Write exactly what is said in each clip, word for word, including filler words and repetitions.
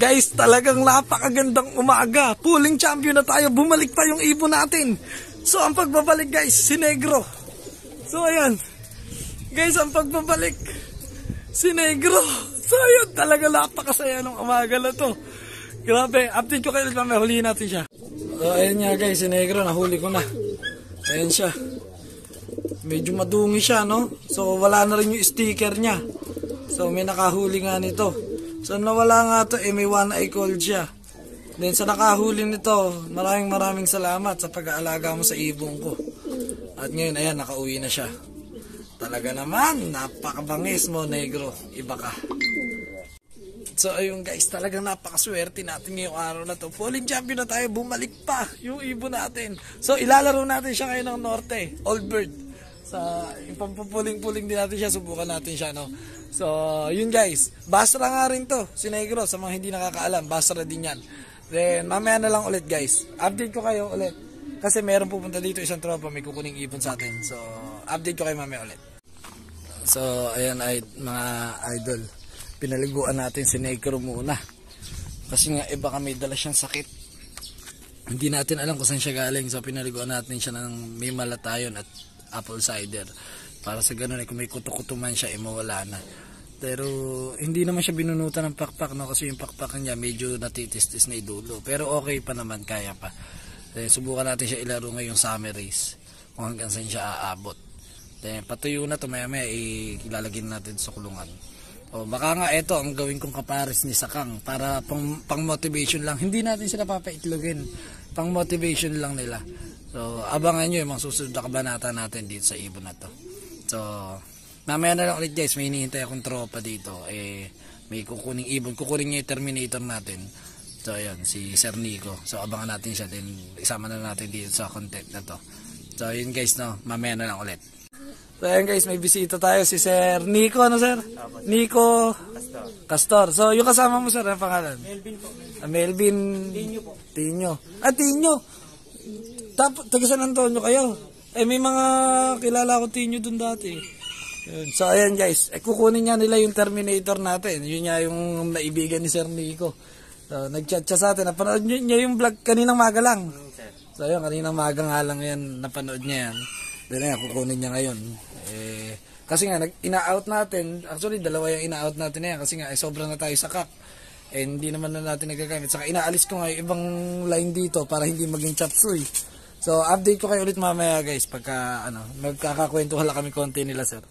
Guys, talagang napakagandang umaga. Pulling champion na tayo. Bumalik pa yung ibon natin. So, ang pagbabalik guys, si Negro. So, ayan. Guys, ang pagbabalik, si Negro. So, ayan. Talaga napakasaya ng umaga na to. Grabe. Update ko kayo. Mamaya, huliin natin siya. So, ayan nga guys, si Negro. Nahuli ko na. Ayan siya. Medyo madungi siya, no? So, wala na rin yung sticker niya. So, may nakahuli nga nito. So, nawala nga to, eh, may one eye cold siya. Then, sa nakahuli nito, maraming maraming salamat sa pag-aalaga mo sa ibong ko. At ngayon, ayan, nakauwi na siya. Talaga naman, napakabangis mo, Negro. Iba ka. So, ayun guys, talagang napakaswerte natin ngayong araw na to. Falling champion na tayo, bumalik pa yung ibon natin. So, ilalaro natin siya ngayon ng Norte, Old Bird. Sa, yung pampupuling-puling din natin siya, subukan natin siya, no? So, yun guys. Basra nga rin to, si Negro. Sa mga hindi nakakaalam, Basra din yan. Then, mamaya na lang ulit guys. Update ko kayo ulit. Kasi meron pupunta dito isang tropa, may kukuning ibon sa atin. So, update ko kayo mamaya ulit. So, ayan ay mga idol. Pinaliguan natin si Negro muna. Kasi nga, iba may dala siyang sakit. Hindi natin alam kung saan siya galing. So, pinaliguan natin siya ng may malatayon at apple cider. Para sa ganun, eh, kung may kuto-kuto man siya, eh, mawala na. Pero, hindi naman siya binunutan ng pakpak, no? Kasi yung pakpak niya, medyo natitistis na idulo. Pero okay pa naman, kaya pa. Then, subukan natin siya ilaro ngayong summer race. Kung hanggang saan siya aabot. Then, patuyo na ito, maya-maya, eh, ilalagyan natin sa kulungan. O, baka nga, eto, ang gawin kong kapares ni Sakang. Para pang, pang motivation lang. Hindi natin sila papaitlogin. Pang motivation lang nila. So, abangan nyo yung mga susunod na kabanata natin dito sa ibon na to. So, mamaya na lang ulit guys, may hinihintay akong tropa dito. Eh, may kukuning ibon. Kukunin niya yung Terminator natin. So, ayun, si Sir Nico. So, abangan natin siya din. Isama na natin dito sa content na to. So, yun guys, no, mamaya na lang ulit. So, ayun guys, may bisita tayo si Sir Nico. Ano, Sir? Nico Castor. Castor. So, yung kasama mo, Sir, ang pangalan? Melvin po. Ah, Melvin. Tinyo po. Tinyo. Ah, Tinyo. Tapos, taga San Antonio kayo. Eh, may mga kilala ko Tinyo dun dati. Yun. So, ayan guys. Eh, kukunin niya nila yung Terminator natin. Yun niya yung naibigan ni Sir Nico. So, nag-chat siya sa atin. Napanood niya yung vlog kaninang maga lang. So, ayun, kaninang maga nga lang yan. Napanood niya yan. Then, ayan, kukunin niya ngayon. Eh, kasi nga, ina-out natin. Actually, dalawa yung ina-out natin na yan. Kasi nga, eh, sobrang na tayo sa kak. Eh, hindi naman na natin nagagamit. Saka, inaalis ko nga yung ibang line dito para hindi maging chop suey. So, update ko kayo ulit mamaya guys pagka ano, magkakakwentuhan lang kami konti nila sir.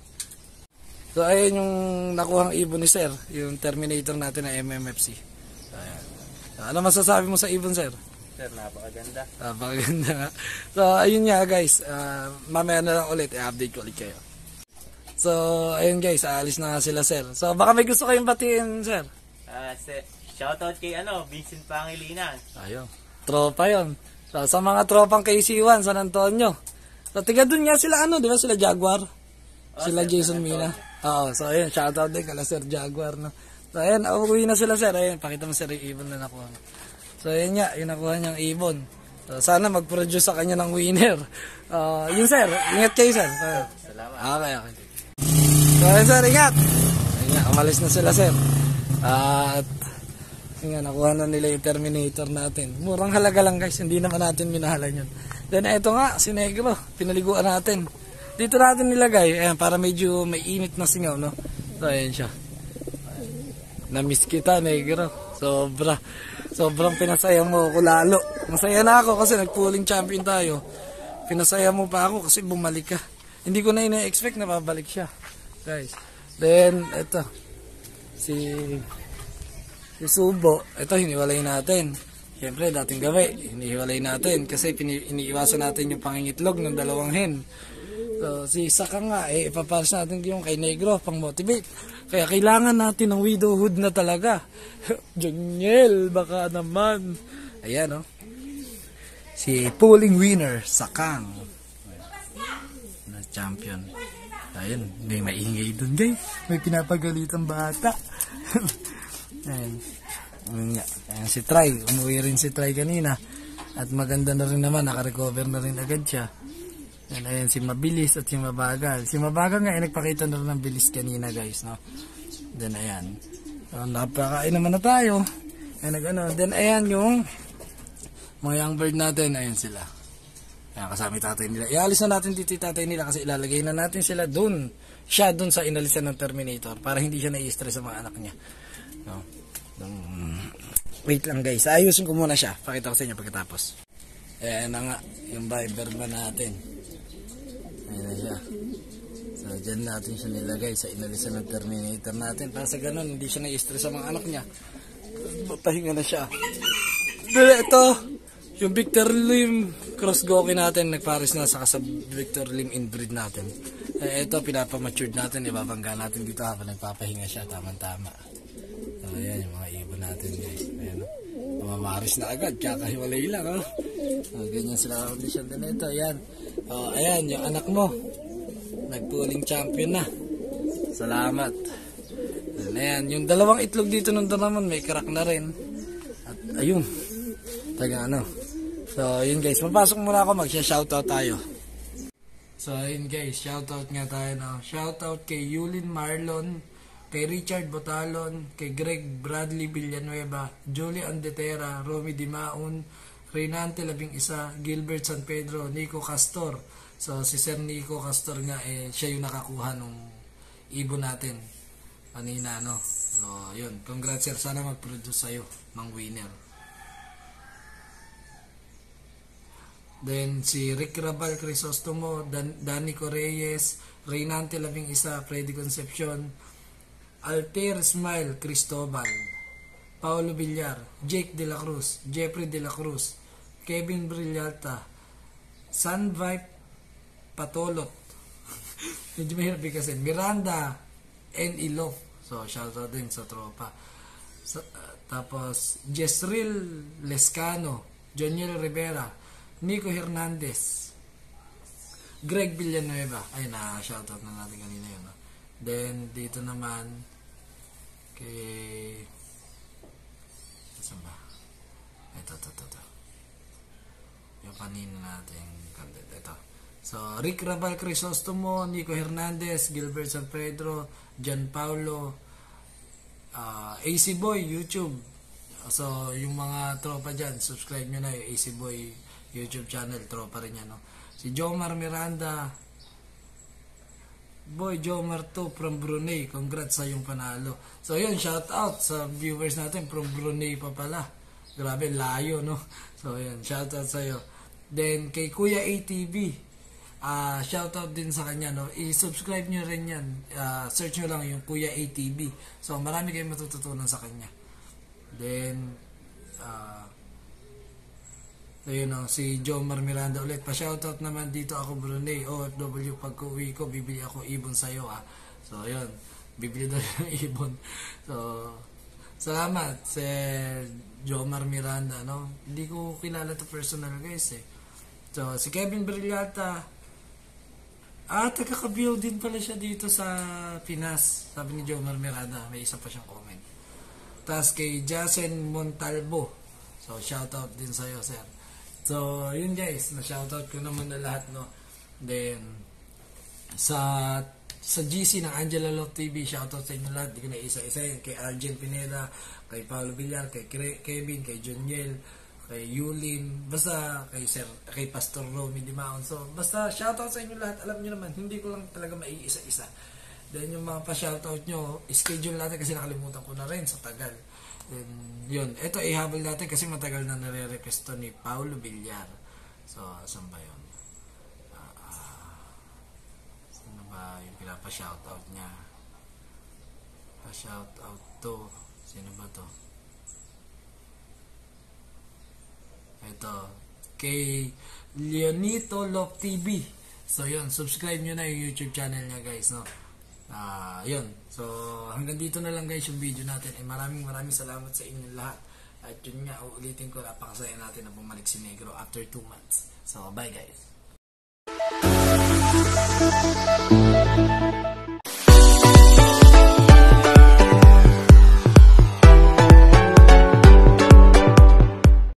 So, ayun yung nakuhang ibon ni sir, yung Terminator natin na M M F C. So, ayan. So, ano masasabi mo sa ibon sir? Sir, napakaganda. Napakaganda nga. So, ayun nga guys, uh, mamaya na lang ulit, i-update ko ulit kayo. So, ayun guys, aalis na nga sila sir. So, baka may gusto kayong batiin sir? Uh, shoutout kay ano, Vincent Pangilinan. Ayun, tropa yun. So, sa mga tropang K C one, San Antonio. So, tiga dun nga sila, ano, di ba? Sila Jaguar. Oh, sila sir, Jason Mina. Oo, so, ayun, shoutout din kala Sir Jaguar, no? So, ayun, uuwi na sila, sir. Ayun, pakita mo sir yung ibon na nakuha. So, ayun nga, yung nakuha niyang ibon. So, sana mag-produce sa kanya ng winner. Uh, yun, sir. Ingat kayo, sir. So, salamat. Okay, okay. So, ayun, sir, ingat. Ayun nga, umalis na sila, sir. At, uh, nga, nakuha na nila yung Terminator natin. Murang halaga lang guys, hindi naman natin minahalan yun. Then ito nga, si Negro, pinaliguan natin. Dito natin nilagay, ayan, para medyo may init na singaw, no? So, ayan siya. Na-miss kita, Negro. Sobra. Sobrang pinasaya mo ako lalo. Masaya na ako kasi nag-pulling champion tayo. Pinasaya mo pa ako kasi bumalik ka. Hindi ko na ina-expect na babalik siya. Guys. Then, ito. Si... Si Subo, ito hiniwalay natin. Siyempre, dating gawi, hiniwalay natin kasi iniiwasan natin yung pangingitlog ng dalawang hen. So, si Saka nga, eh, ipaparas natin yung kay Negro, pang motivate. Kaya kailangan natin ng widowhood na talaga. Juniel, baka naman. Ayan, no? Si pulling winner, Sakang. Na champion. Ayan, may maingay dun, guys. May pinapagalitang bata. Ayan. Ayan, ayan si Try, umuwi rin si Try kanina at maganda na rin naman, nakarecover na rin agad siya. Ayan, ayan si Mabilis at si Mabagal. Si Mabagal nga ay nagpakita na rin ng bilis kanina guys, no? Then ayan, so, napakain naman na tayo. Ayan, nag-ano. Then, ayan yung mga young bird natin. Ayan sila. Ayan, kasama yung tatay nila. Ialis na natin dito yung tatay nila kasi ilalagay na natin sila dun. Siya dun sa inalisan ng Terminator para hindi siya nai-stress sa mga anak niya. No? Um, wait lang guys. Ayusin ko muna siya. Pakita ko sa inyo pagkatapos. Ayan na nga. Yung Viber ba natin. Ayan na siya. So, dyan natin siya nilagay sa inalisan ng Terminator natin. Para sa ganun, hindi siya nai-stress sa mga anak niya. Pahinga na siya. Pero ito, yung Victor Lim cross goki natin, nagpares na saka sa Victor Lim inbreed natin. Eh, ito, pinapamatured natin, ibabangga natin dito habang nagpapahinga siya, tamang-tama. So, ayan, yung mga ibon natin guys. Ayan, mamaris na agad, kakahiwalay lang, oh. So, ganyan sila condition din ito, ayan. Oh, ayan, yung anak mo, nagpuling champion na. Salamat. Ayan, yung dalawang itlog dito nung naman may crack na rin. At ayun, taga ano. So, yun guys, mapasok muna ako, magsha-shoutout tayo. So, ayun guys, shoutout nga tayo na. Shoutout kay Yulin Marlon, kay Richard Botalon, kay Greg Bradley Villanueva, Julie Andetera, Romy Dimaun, Reynante Labing Isa, Gilbert San Pedro, Nico Castor. So, si Sir Nico Castor nga, eh, siya yung nakakuha nung ibon natin. Kanina, no? So, yun. Congrats, sir. Sana mag-produce sa'yo ng winner. Then, si Rick Rabal Crisostomo, Dan Danny Correyes, Reynante Labing Isa, Freddy Concepcion, Alter Smile Cristobal, Paulo Villar, Jake De La Cruz, Jeffrey De La Cruz, Kevin Brillata, Sunvipe Patolot, medyo mahirap kasi, Miranda and Ilof. So, shoutout din sa tropa. So, uh, tapos, Jezreel Lescano, Joniel Rivera, Nico Hernandez, Greg Villanueva. Ay, na shoutout na natin kanina yun. No? Then, dito naman, kay... Saan ba? Ito, ito, ito, ito. Yung kanina natin content. Ito. So, Rick Rabal Crisostomo, Nico Hernandez, Gilbert San Pedro, John Paulo, uh, A C Boy, YouTube. So, yung mga tropa dyan, subscribe nyo na yung A C Boy YouTube channel. Tropa rin yan, no? Si Jomar Miranda, Boy Jomar two from Brunei. Congrats sa yung panalo. So, yun, shout out sa viewers natin from Brunei pa pala. Grabe, layo, no? So, yun, shout out sa'yo. Then, kay Kuya A T V, Uh, shoutout din sa kanya, no? I-subscribe nyo rin yan. Uh, search nyo lang yung Kuya A T V. So, marami kayong matututunan sa kanya. Then, uh, ayun, no? Si Jomar Miranda ulit. Pa-shoutout naman dito ako, Brunei. O F W, pag-uwi ko, bibili ako ibon sa'yo, ah. So, ayun. Bibili daw yung ibon. So, salamat si Jomar Miranda, no? Hindi ko kilala to personal, guys, eh. So, si Kevin Brillata, ah, taga-Kabiyaw din pala siya dito sa Pinas. Sabi ni Jomar Miranda, may isa pa siyang comment. Tapos kay Jasen Montalvo. So, shoutout din sa'yo, sir. So, yun guys, na-shoutout ko naman na lahat, no? Then, sa sa G C ng Angela Love T V, shoutout sa inyo lahat. Di ko na isa-isa yun. Kay Arjen Pineda, kay Paulo Villar, kay Kevin, kay Joniel, kay Yulin, basta kay Sir, kay Pastor Romy Dimaon. So, basta shoutout sa inyo lahat. Alam niyo naman, hindi ko lang talaga maiisa-isa. Then, yung mga pa-shoutout nyo, schedule natin kasi nakalimutan ko na rin sa tagal. Then, yun. Ito, ihabol natin kasi matagal na nare-request to ni Paulo Villar. So, saan ba yun? Uh, uh, saan ba yung pinapa-shoutout niya? Pa-shoutout to. Sino ba to? Ito, kay Leonito Love T V. So, yun, subscribe nyo na yung YouTube channel niya, guys, no? Ah, uh, yun. So, hanggang dito na lang, guys, yung video natin. Eh, maraming maraming salamat sa inyo lahat. At yun nga, uulitin ko, napakasaya natin na bumalik si Negro after two months. So, bye, guys.